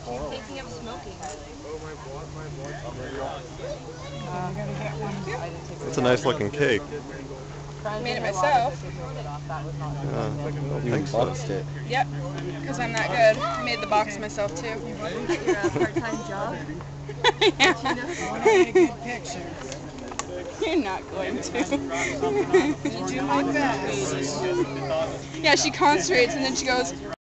Taking up smoking. It's a nice looking cake. I made it myself. You boxed it. Yep, because I'm that good. I made the box myself too. You want to get your part-time job? Yeah. You know? Good picture. You're not going to. Did you like that? Yeah, she concentrates and then she goes,